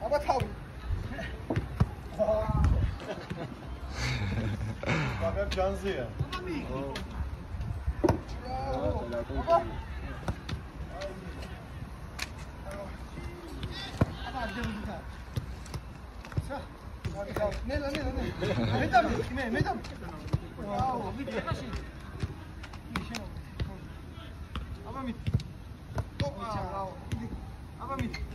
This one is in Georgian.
아빠 타오. Bak hep cansı ya. Nela. Medam. Wow, mit kashi. Aba mit. Aba mit.